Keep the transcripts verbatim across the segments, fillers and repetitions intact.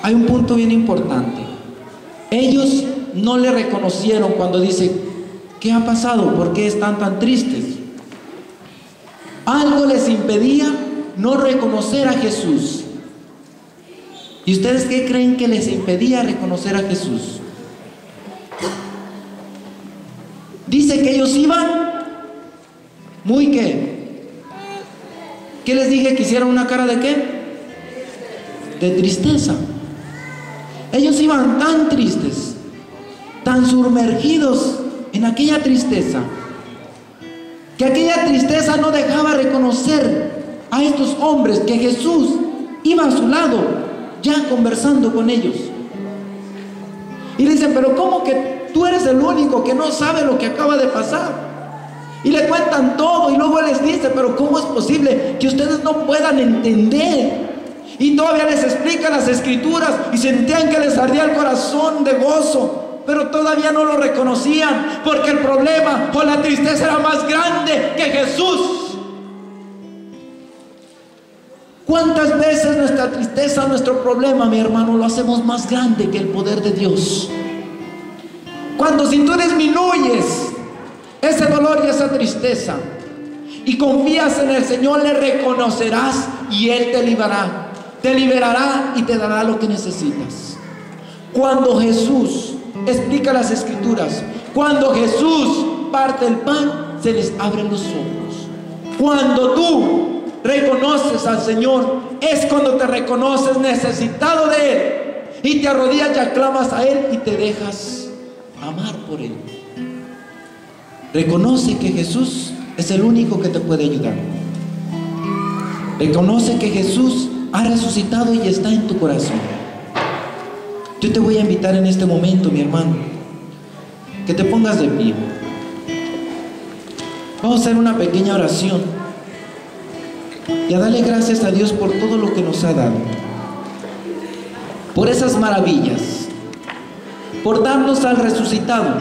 hay un punto bien importante. Ellos no le reconocieron cuando dice: ¿qué ha pasado? ¿Por qué están tan tristes? Algo les impedía no reconocer a Jesús. ¿Y ustedes qué creen que les impedía reconocer a Jesús? Dice que ellos iban muy ¿qué? ¿Qué les dije? Que hicieran una cara de ¿qué? De tristeza. Ellos iban tan tristes, tan sumergidos en aquella tristeza, que aquella tristeza no dejaba reconocer a estos hombres, que Jesús iba a su lado, ya conversando con ellos. Y le dicen: pero ¿cómo que tú eres el único que no sabe lo que acaba de pasar? Y le cuentan todo, y luego él les dice: pero ¿cómo es posible que ustedes no puedan entender? Y todavía les explica las escrituras, y sentían que les ardía el corazón de gozo, pero todavía no lo reconocían, porque el problema o la tristeza era más grande que Jesús. ¿Cuántas veces nuestra tristeza, nuestro problema, mi hermano, lo hacemos más grande que el poder de Dios? Cuando si tú disminuyes ese dolor y esa tristeza y confías en el Señor, le reconocerás y Él te liberará, te liberará y te dará lo que necesitas. Cuando Jesús explica las escrituras, cuando Jesús parte el pan, se les abren los ojos. Cuando tú reconoces al Señor, es cuando te reconoces necesitado de Él y te arrodillas y aclamas a Él y te dejas amar por Él. Reconoce que Jesús es el único que te puede ayudar. Reconoce que Jesús ha resucitado y está en tu corazón. Yo te voy a invitar en este momento, mi hermano, que te pongas de pie. Vamos a hacer una pequeña oración y a darle gracias a Dios por todo lo que nos ha dado, por esas maravillas, por darnos al resucitado.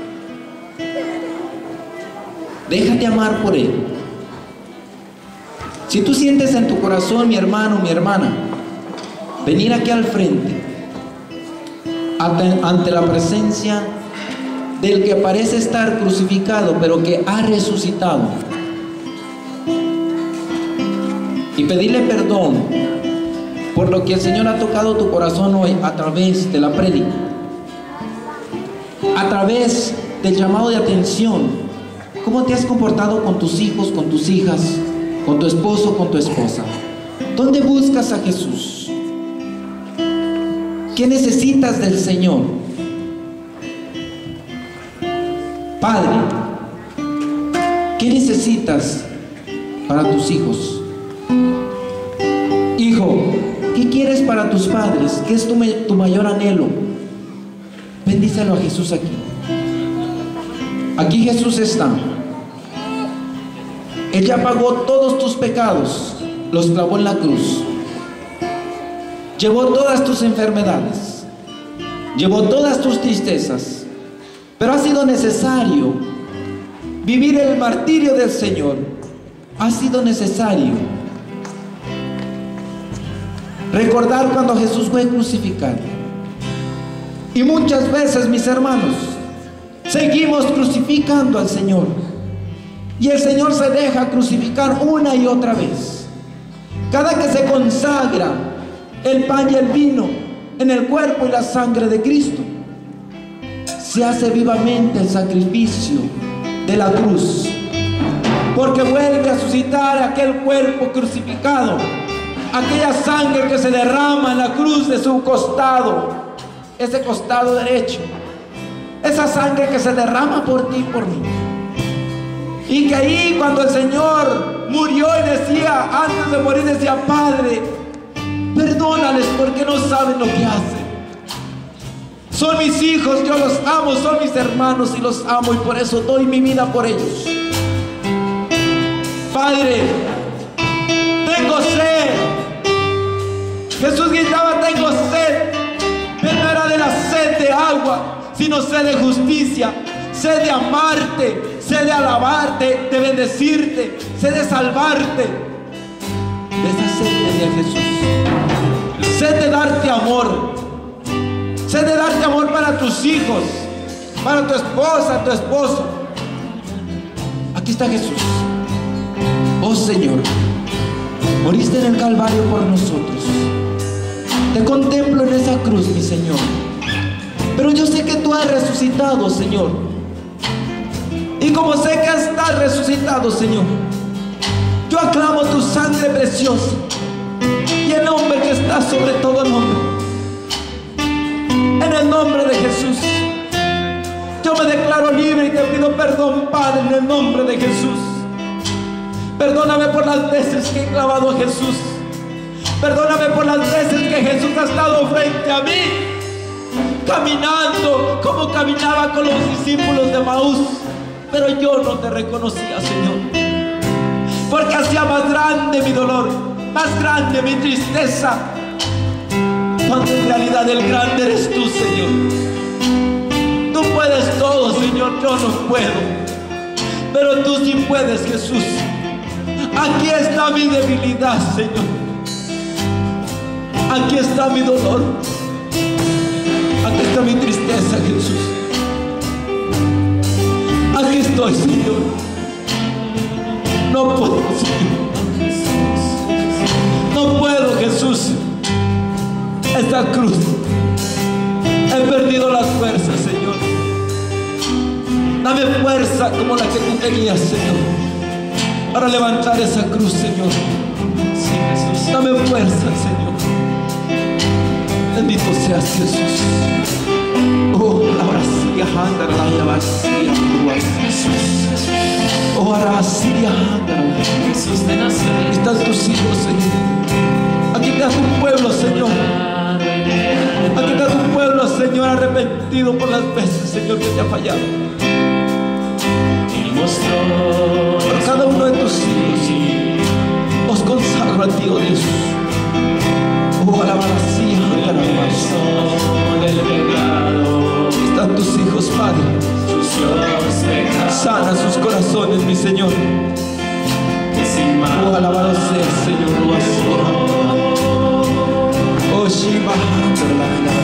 Déjate amar por Él. Si tú sientes en tu corazón, mi hermano, mi hermana, venir aquí al frente ante la presencia del que parece estar crucificado pero que ha resucitado, y pedirle perdón por lo que el Señor ha tocado tu corazón hoy a través de la prédica, a través del llamado de atención, cómo te has comportado con tus hijos, con tus hijas, con tu esposo, con tu esposa. ¿Dónde buscas a Jesús? ¿Qué necesitas del Señor? Padre, ¿qué necesitas para tus hijos? Hijo, ¿qué quieres para tus padres? ¿Qué es tu, tu mayor anhelo? Bendícelo a Jesús aquí. Aquí Jesús está. Él ya pagó todos tus pecados, los clavó en la cruz. Llevó todas tus enfermedades, llevó todas tus tristezas, pero ha sido necesario vivir el martirio del Señor. Ha sido necesario recordar cuando Jesús fue crucificado. Y muchas veces, mis hermanos, seguimos crucificando al Señor, y el Señor se deja crucificar una y otra vez. Cada que se consagra el pan y el vino en el cuerpo y la sangre de Cristo, se hace vivamente el sacrificio de la cruz, porque vuelve a suscitar aquel cuerpo crucificado, aquella sangre que se derrama en la cruz de su costado, ese costado derecho, esa sangre que se derrama por ti y por mí. Y que ahí cuando el Señor murió y decía, antes de morir decía: Padre, perdónales porque no saben lo que hacen. Son mis hijos, yo los amo, son mis hermanos y los amo, y por eso doy mi vida por ellos. Padre, tengo sed. Jesús gritaba: tengo sed. Pero no era de la sed de agua, sino sed de justicia, sed de amarte, sed de alabarte, de bendecirte, sed de salvarte. De esa sed tenía Jesús. sed de darte amor, sed de darte amor para tus hijos, para tu esposa, tu esposo. Aquí está Jesús. Oh Señor, moriste en el Calvario por nosotros. Te contemplo en esa cruz, mi Señor. Pero yo sé que tú has resucitado, Señor. Y como sé que estás resucitado, Señor, yo aclamo tu sangre preciosa y el nombre que está sobre todo nombre. En el nombre de Jesús, yo me declaro libre y te pido perdón, Padre, en el nombre de Jesús. Perdóname por las veces que he clavado a Jesús. Perdóname por las veces que Jesús ha estado frente a mí, caminando como caminaba con los discípulos de Maús. Pero yo no te reconocía, Señor, porque hacía más grande mi dolor, más grande mi tristeza, cuando en realidad el grande eres tú, Señor. Tú puedes todo, Señor, yo no puedo, pero tú sí puedes, Jesús. Aquí está mi debilidad, Señor. Aquí está mi dolor. Aquí está mi tristeza, Jesús. Aquí estoy, Señor. No puedo, Señor. No puedo, Jesús. Esta cruz. He perdido las fuerzas, Señor. Dame fuerza como la que tú tenías, Señor, para levantar esa cruz, Señor. Dame fuerza, Señor. Bendito seas, Jesús. Oh, la oración, la vacía, oh, oración, Jesús de Nazaret. Están tus hijos, Señor. Aquí está tu pueblo, Señor. Aquí está tu pueblo, Señor, arrepentido por las veces, Señor, que te ha fallado. Por cada uno de tus hijos, os consagro a ti, oh Dios. Oh, alabanza, alabanza. Están tus hijos, Padre. Sana sus corazones, mi Señor. Oh, alabado sea, Señor. Oh, Shiva.